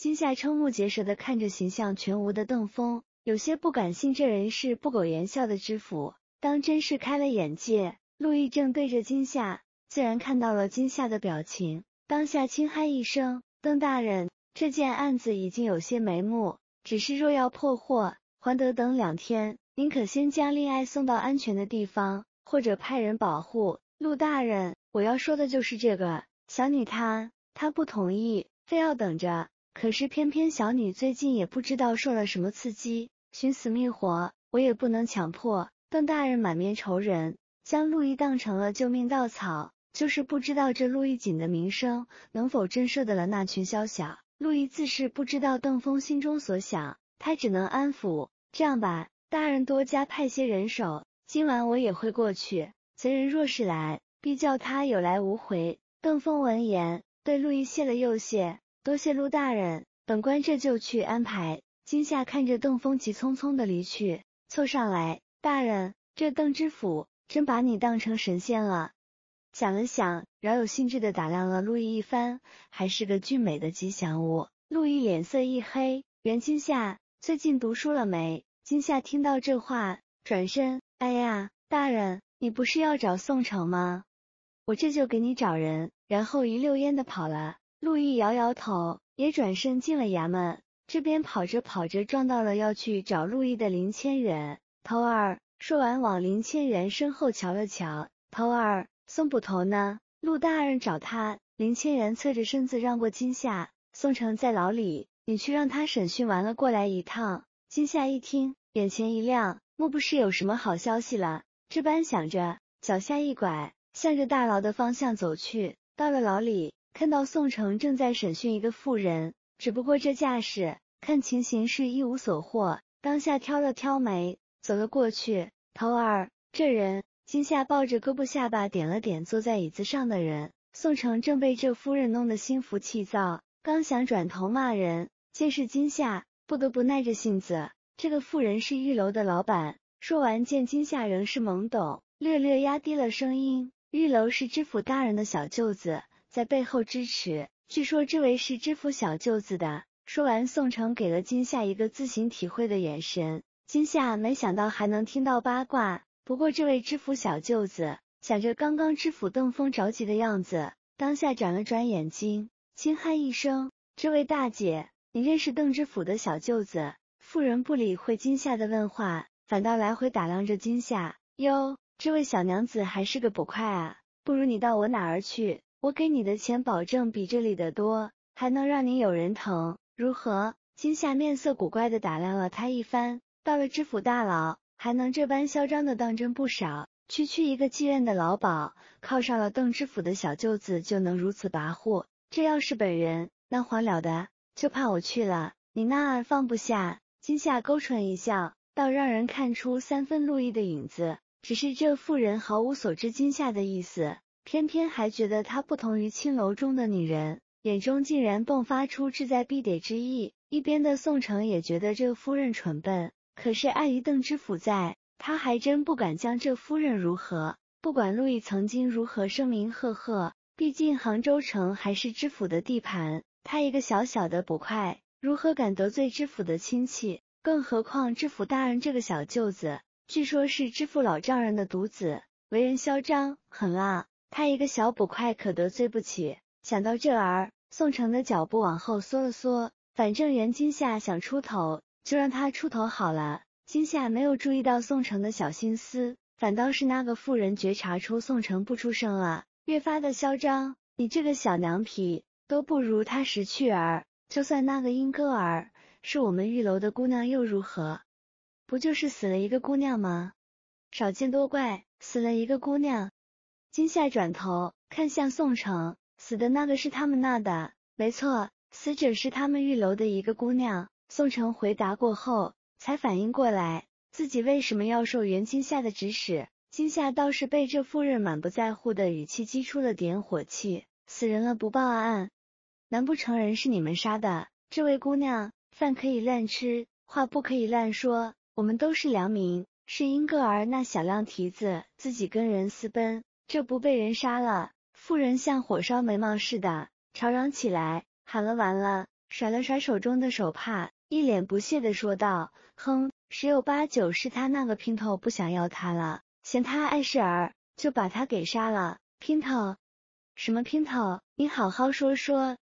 金夏瞠目结舌地看着形象全无的邓峰，有些不敢信这人是不苟言笑的知府。当真是开了眼界，陆毅正对着金夏，自然看到了金夏的表情，当下轻嗨一声：“邓大人，这件案子已经有些眉目，只是若要破获，还得等2天，您可先将令爱送到安全的地方，或者派人保护。”陆大人，我要说的就是这个。小女她不同意，非要等着。可是偏偏小女最近也不知道受了什么刺激，寻死觅活，我也不能强迫。邓大人满面愁人，将陆毅当成了救命稻草，就是不知道这陆毅锦的名声能否震慑得了那群宵小。陆毅自是不知道邓峰心中所想，他只能安抚：“这样吧，大人多加派些人手，今晚我也会过去。贼人若是来，必叫他有来无回。”邓峰闻言，对陆毅谢了又谢：“多谢陆大人，本官这就去安排。”金夏看着邓峰急匆匆的离去，凑上来：“大人，这邓知府真把你当成神仙了。”想了想，饶有兴致地打量了陆毅一番，还是个俊美的吉祥物。陆毅脸色一黑：“袁金夏，最近读书了没？”金夏听到这话，转身：“哎呀，大人，你不是要找宋城吗？我这就给你找人。”然后一溜烟的跑了。陆毅摇摇头，也转身进了衙门。这边跑着跑着，撞到了要去找陆毅的林千远。头儿，说完往林千远身后瞧了瞧：“头儿，宋捕头呢？”“陆大人找他。”林千远侧着身子让过金夏：“宋城在牢里，你去让他审讯完了过来一趟。”金夏一听，眼前一亮，莫不是有什么好消息了？这般想着，脚下一拐，向着大牢的方向走去。到了牢里，看到宋城正在审讯一个妇人，只不过这架势，看情形是一无所获。当下挑了挑眉，走了过去：“头儿，这人。”金夏抱着胳膊下巴点了点坐在椅子上的人。宋城正被这夫人弄得心浮气躁，刚想转头骂人，见是金夏，不得不耐着性子：“这个妇人是玉楼的老板。”说完，见金夏仍是懵懂，略略压低了声音：“玉楼是知府大人的小舅子，在背后支持，据说这位是知府小舅子的。”说完，宋城给了金夏一个自行体会的眼神。金夏没想到还能听到八卦，不过这位知府小舅子，想着刚刚知府邓峰着急的样子，当下转了转眼睛，轻喊一声：“这位大姐，你认识邓知府的小舅子？”妇人不理会金夏的问话，反倒来回打量着金夏：“哟，这位小娘子还是个捕快啊，不如你到我哪儿去，我给你的钱保证比这里的多，还能让你有人疼，如何？”金夏面色古怪的打量了他一番，到了知府大牢，还能这般嚣张的当真不少。区区一个妓院的老鸨，靠上了邓知府的小舅子就能如此跋扈，这要是本人，那还了得？就怕我去了，你那儿放不下。金夏勾唇一笑，倒让人看出3分陆毅的影子。只是这妇人毫无所知金夏的意思，偏偏还觉得她不同于青楼中的女人，眼中竟然迸发出志在必得之意。一边的宋城也觉得这夫人蠢笨，可是碍于邓知府在，他还真不敢将这夫人如何。不管陆毅曾经如何声名赫赫，毕竟杭州城还是知府的地盘，他一个小小的捕快，如何敢得罪知府的亲戚？更何况知府大人这个小舅子，据说是知府老丈人的独子，为人嚣张狠辣，他一个小捕快可得罪不起。想到这儿，宋城的脚步往后缩了缩，反正袁金夏想出头，就让他出头好了。金夏没有注意到宋城的小心思，反倒是那个妇人觉察出宋城不出声了，越发的嚣张：“你这个小娘皮，都不如他识趣儿，就算那个英歌儿是我们玉楼的姑娘又如何？不就是死了一个姑娘吗？少见多怪，死了一个姑娘。”金夏转头看向宋城：“死的那个是他们那的。”“没错，死者是他们玉楼的一个姑娘。”宋城回答过后，才反应过来自己为什么要受袁金夏的指使。金夏倒是被这妇人满不在乎的语气激出了点火气：“死人了不报案，难不成人是你们杀的？这位姑娘，饭可以乱吃，话不可以乱说，我们都是良民，是英格尔那小亮蹄子自己跟人私奔，这不被人杀了。”妇人像火烧眉毛似的吵嚷起来，喊了：“完了， 甩了甩手中的手帕，一脸不屑地说道，哼，十有八九是他那个姘头不想要他了，嫌他碍事儿，就把他给杀了。姘头？什么姘头？你好好说说，